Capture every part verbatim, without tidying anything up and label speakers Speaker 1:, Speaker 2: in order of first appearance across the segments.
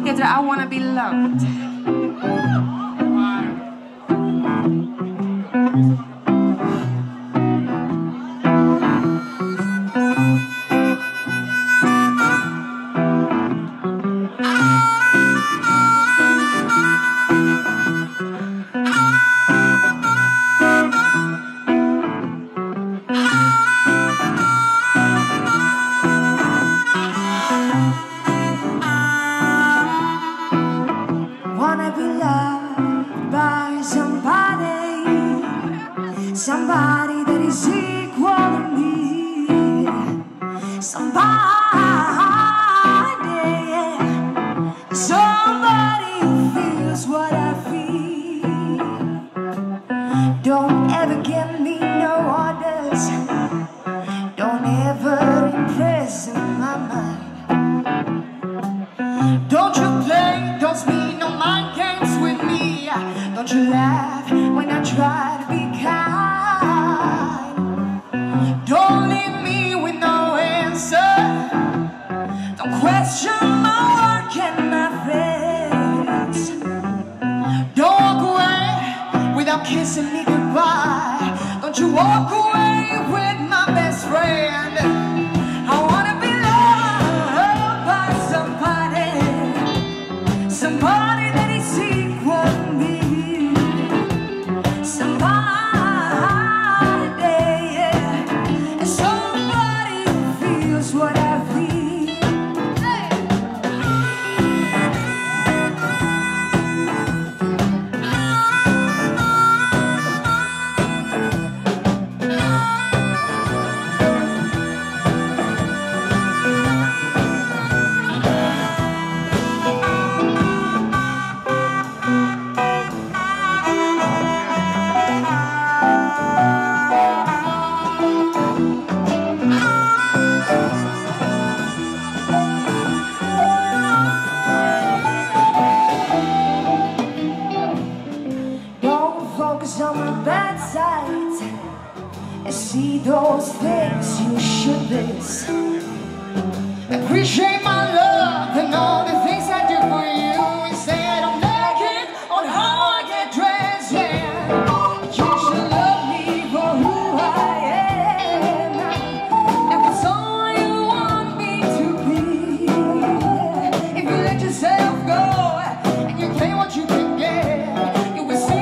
Speaker 1: Heter I wanna be loved.
Speaker 2: Somebody that is equal to me. Somebody, somebody who feels what I feel. Don't ever give me no orders. Don't ever impress my mind. Don't you play, don't speak no mind games with me. Don't you laugh when I try to be kind. Don't leave me with no answer. Don't question my work and my friends. Don't walk away without kissing me goodbye. Don't you walk away with my best friend. I wanna be loved by somebody, somebody that is equal to me. Somebody. Focus on my bad sides and see those things you should miss. Appreciate my love and all the things I do for you. Instead of nagging on how I get dressed, yeah. You should love me for who I am. If it's all you want me to be, if you let yourself go and you get what you can get, you will see.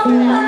Speaker 2: so